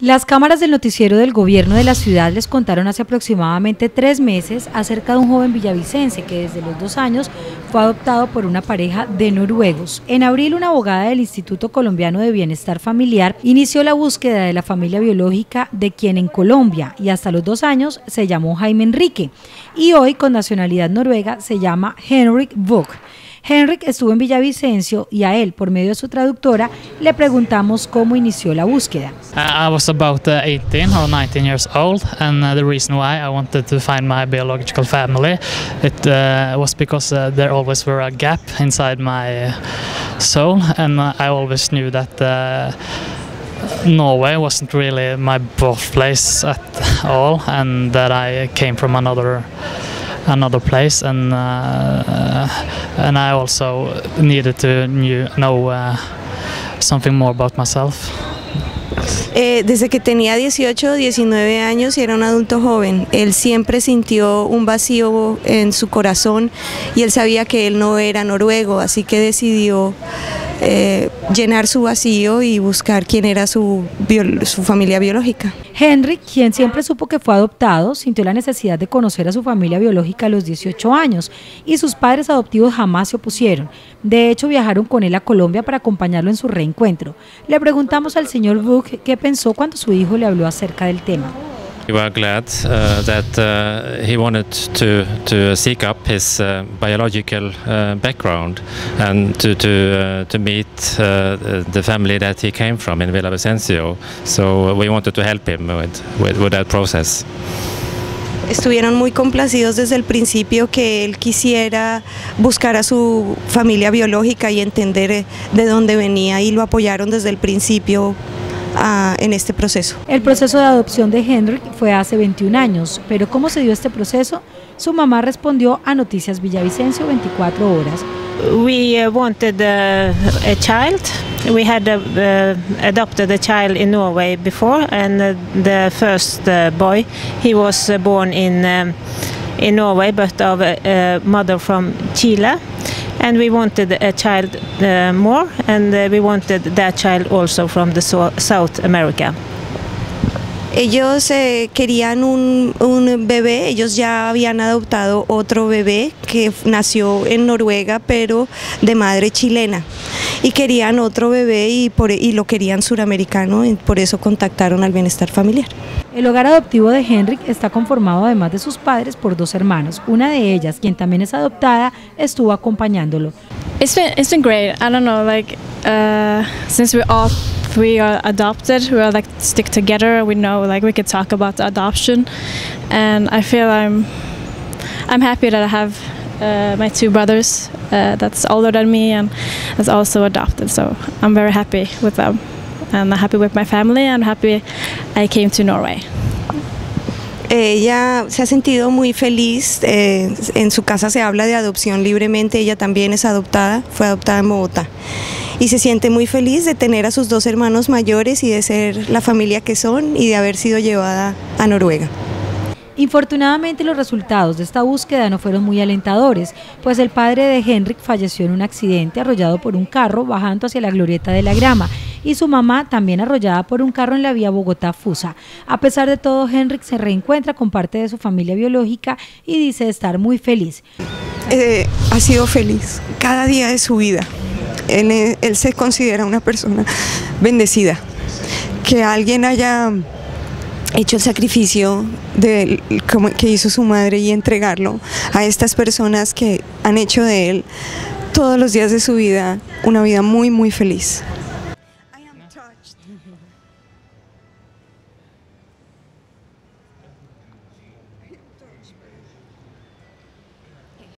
Las cámaras del noticiero del gobierno de la ciudad les contaron hace aproximadamente 3 meses acerca de un joven villavicense que desde los 2 años fue adoptado por una pareja de noruegos. En abril, una abogada del Instituto Colombiano de Bienestar Familiar inició la búsqueda de la familia biológica de quien en Colombia y hasta los 2 años se llamó Jaime Enrique y hoy con nacionalidad noruega se llama Henrik Våg. Henrik estuvo en Villavicencio y a él, por medio de su traductora, le preguntamos cómo inició la búsqueda. I was about 18 or 19 years old, and the reason why I wanted to find my biological family, it was because there always were a gap inside my soul, and I always knew that Norway wasn't really my birthplace at all, and that I came from another place, and I also needed to know something more about myself. Desde que tenía 18 o 19 años y era un adulto joven, él siempre sintió un vacío en su corazón y él sabía que él no era noruego, así que decidió llenar su vacío y buscar quién era su familia biológica. Henrik, quien siempre supo que fue adoptado, sintió la necesidad de conocer a su familia biológica a los 18 años y sus padres adoptivos jamás se opusieron. De hecho, viajaron con él a Colombia para acompañarlo en su reencuentro. Le preguntamos al señor Våg qué pensó cuando su hijo le habló acerca del tema. We were glad that he wanted to seek up his biological background and to meet the family that he came from in Villavicencio. So we wanted to help him with that process. Estuvieron muy complacidos desde el principio que él quisiera buscar a su familia biológica y entender de dónde venía, y lo apoyaron desde el principio en este proceso. El proceso de adopción de Henrik fue hace 21 años, pero ¿cómo se dio este proceso? Su mamá respondió a Noticias Villavicencio 24 horas. We wanted a child. We had adopted a child in Norway before, and the first boy, he was born in Norway, but of a mother from Chile. And we wanted a child more, and we wanted that child also from the South America. Ellos querían un bebé, ellos ya habían adoptado otro bebé que nació en Noruega, pero de madre chilena. Y querían otro bebé y lo querían suramericano, y por eso contactaron al Bienestar Familiar. El hogar adoptivo de Henrik está conformado, además de sus padres, por 2 hermanos. Una de ellas, quien también es adoptada, estuvo acompañándolo. It's been great. I don't know, like since we are adopted, we all like stick together. We know, like, we could talk about the adoption, and I feel I'm happy that I have my 2 brothers that's older than me and is also adopted. So I'm very happy with them, and I'm happy with my family, and happy I came to Norway. Ella se ha sentido muy feliz, en su casa se habla de adopción libremente, ella también es adoptada, fue adoptada en Bogotá y se siente muy feliz de tener a sus 2 hermanos mayores y de ser la familia que son y de haber sido llevada a Noruega. Infortunadamente, los resultados de esta búsqueda no fueron muy alentadores, pues el padre de Henrik falleció en un accidente arrollado por un carro bajando hacia la glorieta de la Grama, y su mamá también arrollada por un carro en la vía Bogotá-Fusa. A pesar de todo, Henrik se reencuentra con parte de su familia biológica y dice estar muy feliz. Ha sido feliz cada día de su vida. Él se considera una persona bendecida. Que alguien haya hecho el sacrificio que hizo su madre y entregarlo a estas personas que han hecho de él todos los días de su vida una vida muy, muy feliz.